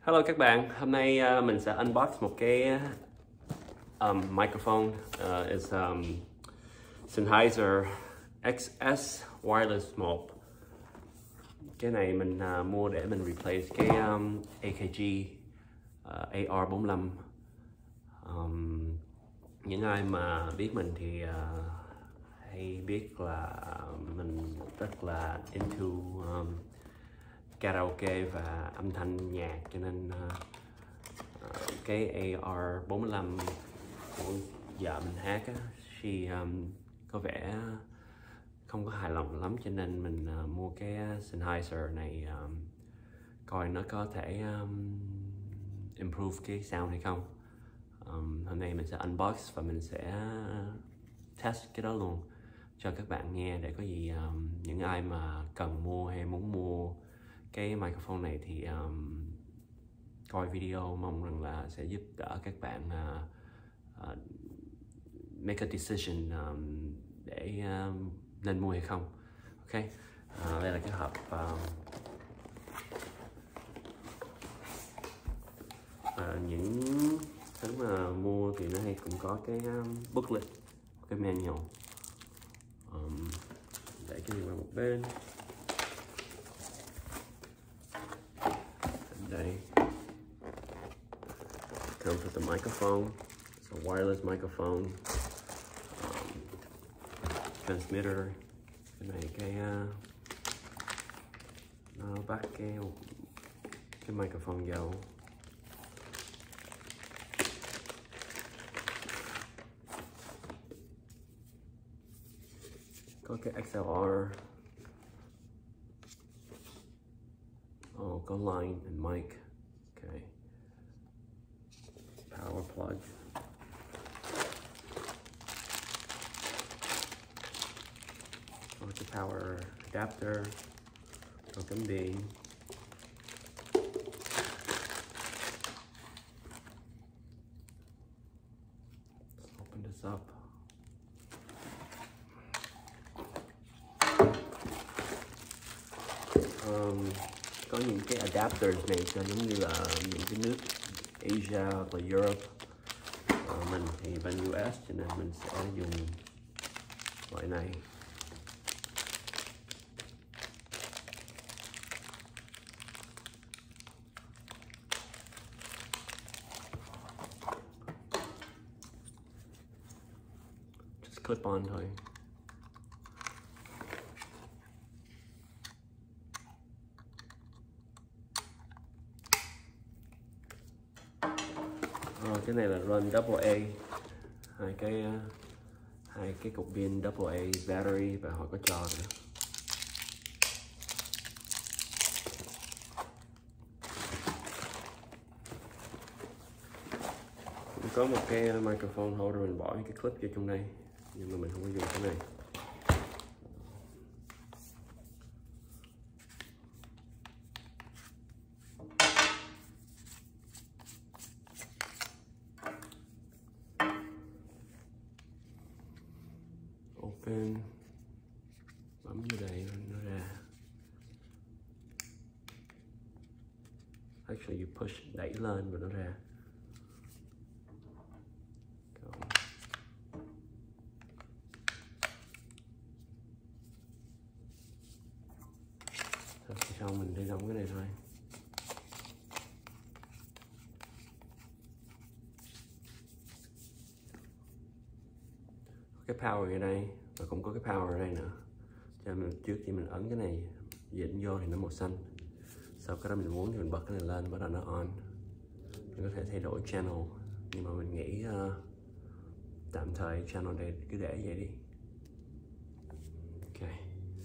Hello các bạn, hôm nay mình sẽ unbox một cái microphone. Is Sennheiser XS Wireless 1. Cái này mình mua để mình replace cái AKG AR45. Những ai mà biết mình thì hay biết là mình rất là into karaoke và âm thanh nhạc, cho nên cái AR45 của vợ mình hát á, có vẻ không có hài lòng lắm, cho nên mình mua cái Sennheiser này coi nó có thể improve cái sound hay không. Hôm nay mình sẽ unbox và mình sẽ test cái đó luôn cho các bạn nghe, để có gì những ai mà cần mua hay muốn mua cái microphone này thì coi video, mong rằng là sẽ giúp đỡ các bạn make a decision để nên mua hay không. Ok, đây là cái hộp. Những thứ mà mua thì nó hay cũng có cái booklet, cái manual. Để cái này qua một bên. Đây, comes with the microphone. It's a wireless microphone. Transmitter. Cái này nó bắt cái microphone vô. Có cái XLR. Có line and mic. Okay. Power plug. Có cái power adapter. Có tấm điện. Let's open this up. Có những cái adapters này cho giống như là những cái nước Asia và Europe. Mình thì bên US cho nên mình sẽ dùng loại này. Just clip on thôi. Cái này là run AA, hai cái cục pin AA battery, và họ có cho nữa. Cũng có một cái microphone holder, mình bỏ cái clip vô trong đây, nhưng mà mình không có dùng cái này. Open, bấm vô đây nó ra. Actually you push, đẩy lên và nó ra. Sau mình đi đóng cái này thôi. Cái power ở đây và cũng có cái power ở đây nữa. Cho nên trước khi mình ấn cái này dẫn vô thì nó màu xanh. Sau cái đó mình muốn thì mình bật cái này lên, bắt đầu nó on. Mình có thể thay đổi channel, nhưng mà mình nghĩ tạm thời channel đây cứ để vậy đi. Ok.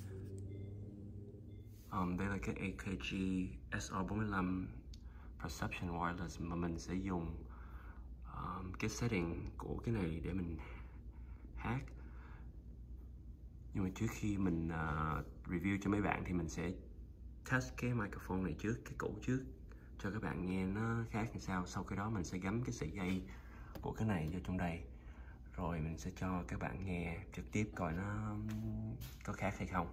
Đây là cái AKG SR45 Perception Wireless mà mình sẽ dùng cái setting của cái này để mình hát. Nhưng mà trước khi mình review cho mấy bạn thì mình sẽ test cái microphone này trước, cái cũ trước, cho các bạn nghe nó khác làm sao. Sau cái đó mình sẽ gắm cái sợi dây của cái này vô trong đây, rồi mình sẽ cho các bạn nghe trực tiếp coi nó có khác hay không.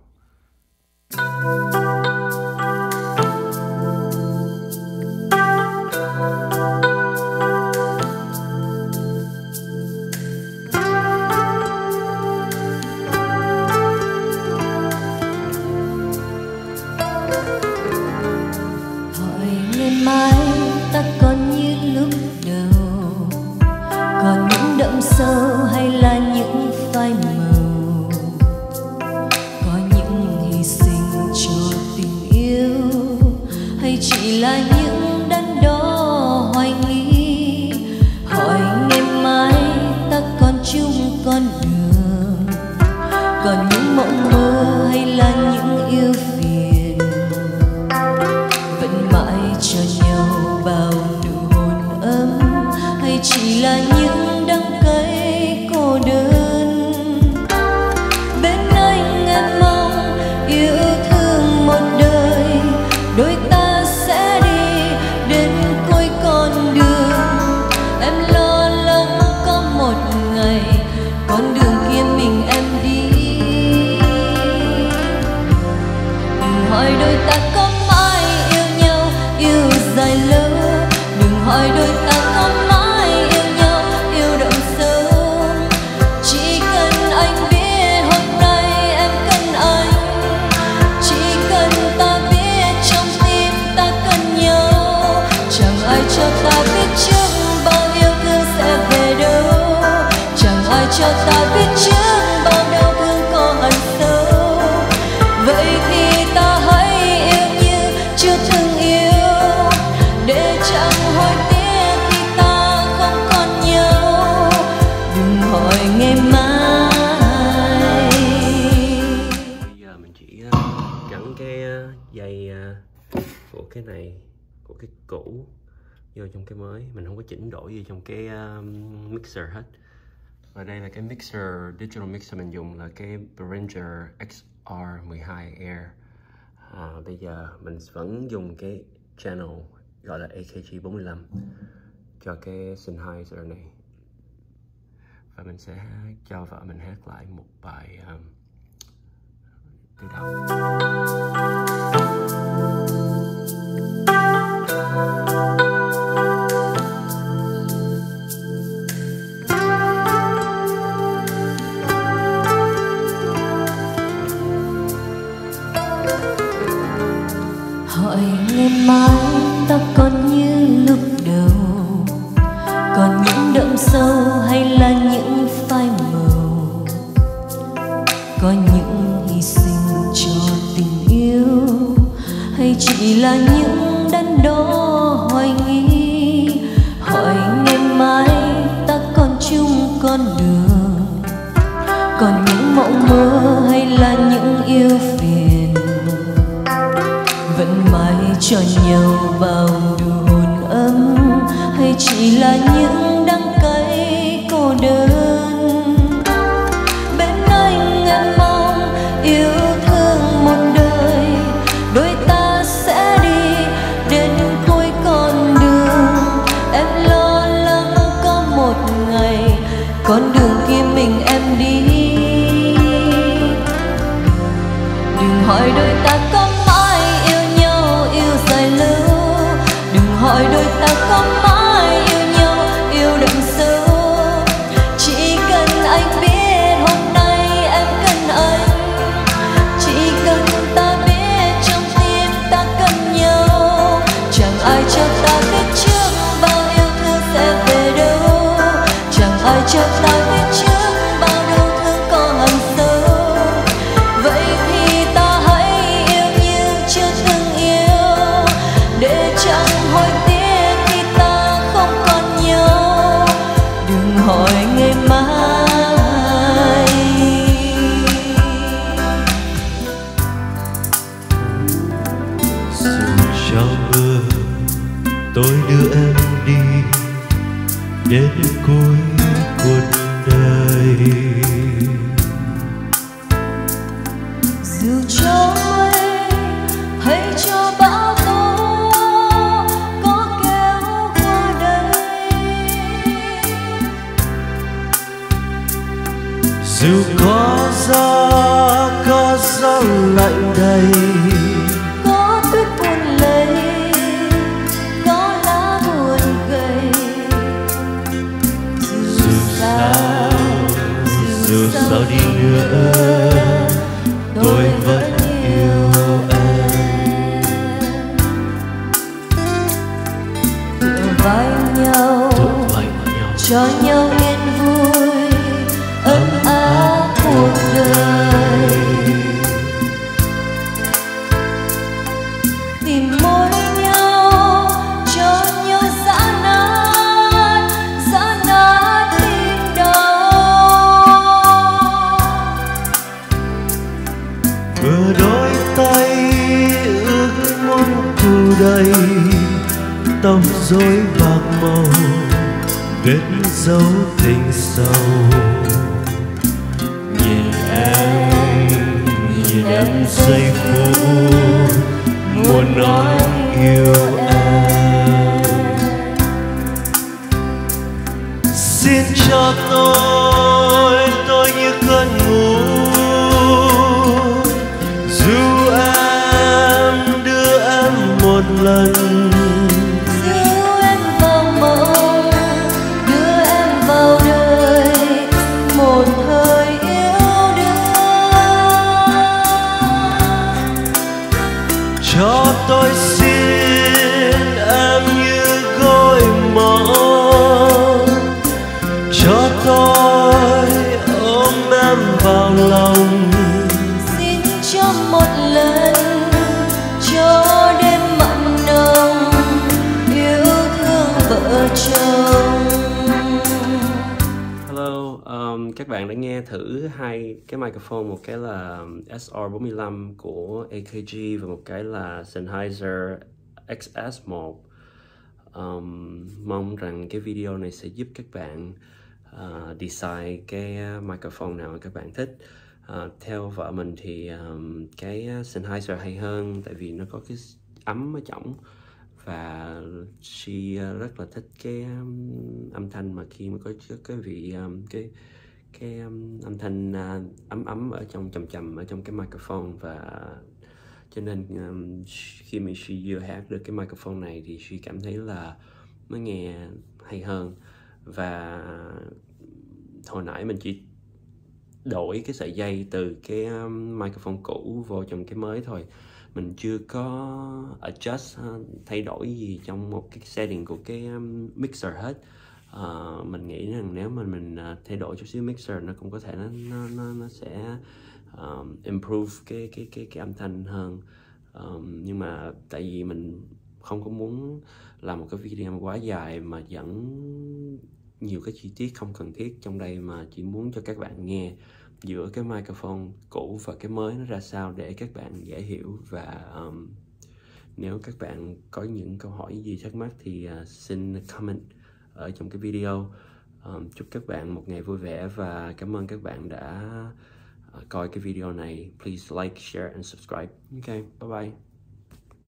ngày mai ta còn như lúc đầu, còn những đậm sâu hay là những phai màu, có những hy sinh cho tình yêu hay chỉ là những đắn đo hoài nghi. Hỏi ngày mai ta còn chung con đường, còn những mộng mơ hay là những yêu phiền, vẫn mãi cho nhau bao nụ hôn ấm hay chỉ là những đắng cay cô đơn. Bên anh em mong yêu thương một đời, đôi ta sẽ đi đến cuối con đường. Em lo lắng có một ngày con đường kia mình em đi. Đừng hỏi đôi ta có mãi yêu nhau, yêu dài lâu. Đừng hỏi đôi ta có mãi yêu nhau, yêu đậm sâu. Chỉ cần anh biết hôm nay em cần anh, chỉ cần ta biết trong tim ta cần nhau. Chẳng ai cho ta biết trước bao yêu thương sẽ về đâu, chẳng ai cho ta biết trước bao đau thương có ẩn sâu. Vậy thì ta hãy yêu như chưa từng yêu, để chẳng hối tiếc khi ta không còn nhau. Đừng hỏi ngày mai. Bây giờ mình chỉ gắn cái dây của cái này, của cái cũ vô trong cái mới. Mình không có chỉnh đổi gì trong cái mixer hết. Và đây là cái mixer, digital mixer mình dùng là cái Behringer XR12 Air. Bây giờ mình vẫn dùng cái channel gọi là AKG45 cho cái Sennheiser này. Và mình sẽ cho vợ mình hát lại một bài từ đầu. Hỏi ngày mai ta còn như lúc đầu, còn những đậm sâu hay là những phai màu, có những hy sinh cho tình yêu hay chỉ là những đắn đo hoài nghi. Hỏi ngày mai ta còn chung con đường, còn những mộng mơ hay là những yêu phiền, vẫn mãi cho nhau bao nụ hôn ấm hay chỉ là những đắng cay cô đơn. Bên anh em mong yêu thương một đời, đôi ta sẽ đi đến cuối con đường. Em lo lắng có một ngày con đường kia mình em đi. Đừng hỏi đôi ta có mãi yêu nhau, yêu dài lâu. Đừng hỏi đôi ta có mãi yêu nhau, yêu đậm sâu. Chỉ cần anh biết hôm nay em cần anh, chỉ cần ta biết trong tim ta cần nhau. Chẳng ai cho ta biết trước bao yêu thương sẽ về đâu, chẳng ai cho ta biết trước bao đau thương có hằn sâu. Vậy thì ta hãy yêu như chưa từng yêu, để chẳng hối tiếc khi ta không còn nhau. Đừng hỏi ngày mai. Dù cho mưa tôi đưa em đi đến cuối cuộc đời. Dù cho mây hay cho bão tố có kéo qua đây, Dù có gió lạnh đầy, có tuyết buồn lầy, có lá buồn gầy. Dù sao đi nữa tôi vẫn yêu em. vai nhau, cho nhau yên vui ấm áp cuộc đời. Tìm môi nhau cho nhau giã nát tim đau. Vừa đôi tay ước muốn thu đầy tóc rối bạc màu, vết dấu tình sâu. Nhìn em giây phút muốn nói yêu em. Xin cho tôi như cơn ngủ, dù em đưa em một lần. Giữ em vào mộng, đưa em vào đời, một thời yêu đương. Cho tôi xin em như gối mộng, cho tôi ôm em vào lòng. Xin cho một lần, cho đêm mặn nồng, yêu thương vợ chồng. Hello, các bạn đã nghe thử hai cái microphone, một cái là SR45 của AKG và một cái là Sennheiser XS1. Mong rằng cái video này sẽ giúp các bạn decide cái microphone nào các bạn thích. Theo vợ mình thì cái Sennheiser hay hơn, tại vì nó có cái ấm ở trỏng và she rất là thích cái âm thanh mà khi mà có cái vị cái âm thanh ấm ở trong trầm ở trong cái microphone, và cho nên khi mà she vừa hát được cái microphone này thì she cảm thấy là nó nghe hay hơn. Và hồi nãy mình chỉ đổi cái sợi dây từ cái microphone cũ vô trong cái mới thôi, mình chưa có adjust thay đổi gì trong một cái setting của cái mixer hết. Mình nghĩ rằng nếu mà mình thay đổi chút xíu mixer, nó cũng có thể nó sẽ improve cái âm thanh hơn. Nhưng mà tại vì mình không có muốn làm một cái video quá dài mà dẫn nhiều cái chi tiết không cần thiết trong đây, mà chỉ muốn cho các bạn nghe giữa cái microphone cũ và cái mới nó ra sao để các bạn dễ hiểu. Và nếu các bạn có những câu hỏi gì thắc mắc thì xin comment ở trong cái video. Chúc các bạn một ngày vui vẻ và cảm ơn các bạn đã coi cái video này. Please like, share and subscribe. Okay, bye bye.